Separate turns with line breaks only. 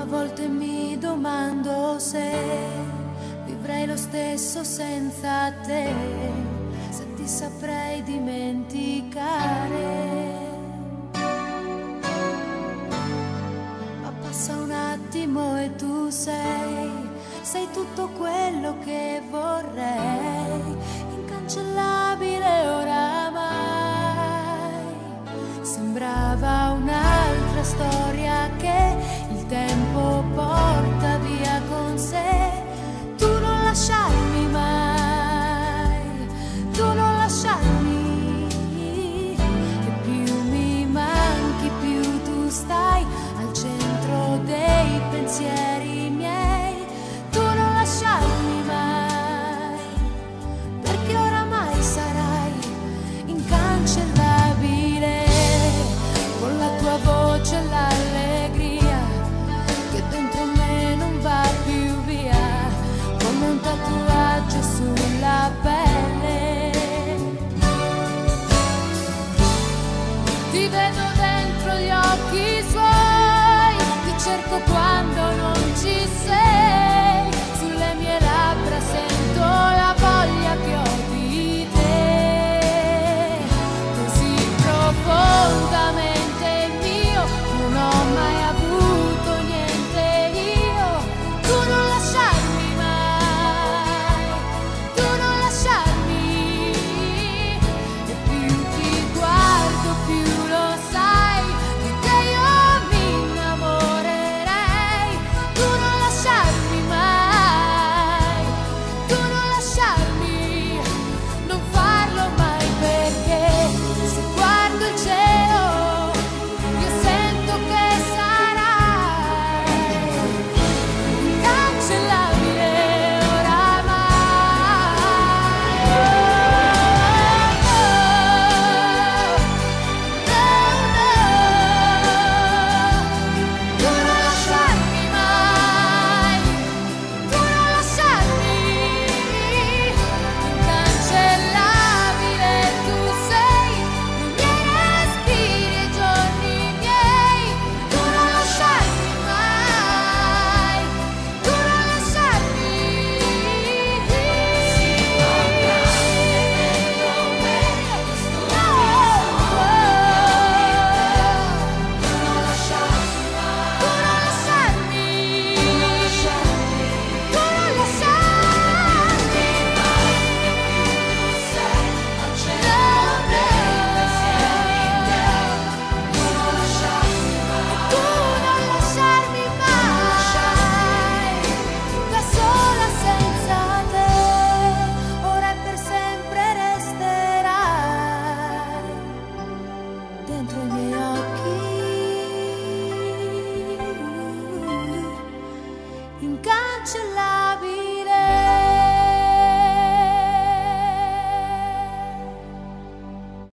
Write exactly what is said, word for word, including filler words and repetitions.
A volte mi domando se vivrei lo stesso senza te, se ti saprei dimenticare. Ma passa un attimo e tu sei, sei tutto quello che vorrei, incancellabile oramai. Sembrava un'altra storia che il tempo porta via con sé. Tu non lasciarmi mai, tu non lasciarmi, e più mi manchi più tu stai al centro dei pensieri miei. Tu non lasciarmi mai, perché oramai sarai incancellabile, con la tua voce e l'allegria che dentro me non va più via, come un tatuaggio sulla pelle. Ti vedo dentro gli occhi suoi, ti cerco quando non ci sei, sulle mie labbra sento la voglia che ho di te, così profondamente mio, non ho mai avuto niente io. Tu non lasciarmi mai, tu non lasciarmi, e più ti guardo più lo sai, di te io mi innamorerei. Tu non lasciarmi mai, tu non lasciarmi, non farlo mai, perché se guardo il cielo io sento che sarai incancellabile oramai. Oh, oh, no, no. Tu non lasciarmi mai, tu non lasciarmi, incancellabile tu sei, i miei respiri e i giorni miei. Tu non lasciarmi mai, tu non lasciarmi. Da sola senza te, ora e per sempre resterai dentro i miei occhi, incancellabile.